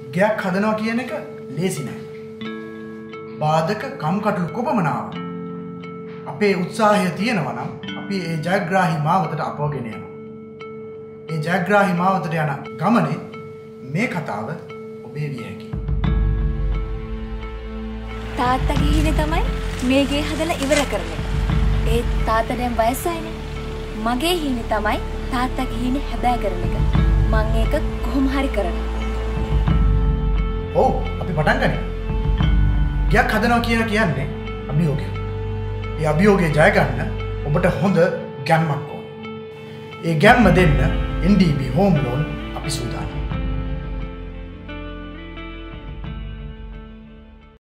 ගයක් හදනවා කියන එක ලේසි නෑ. බාධක කම්කටොළු කොපමනාව අපේ උත්සාහය තියෙනවා නම් අපි ඒ ජයග්‍රාහී මාවතට අපවගෙන යනවා. ඒ ජයග්‍රාහී මාවතට යන ගමනේ මේ කතාව ඔබේ විය හැකියි. තාත්තගේ හිනේ තමයි මේ ගේ හදලා ඉවර කරන එක. ඒ තාත්තා දැන් වයසයිනේ. මගේ හිනේ තමයි තාත්තගේ හිනේ හැබෑ කරන එක. මං ඒක කොහොම හරි කරනවා. ඔව් අපි පටන් ගනිමු. ගයක් හදනවා කියන්නේ අභියෝගය. ඒ අභියෝගය ජය ගන්න ඔබට හොඳ ගැම්මක් ඕන. ඒ ගැම්ම දෙන්න NDB Home Loan අපි සූදානම්.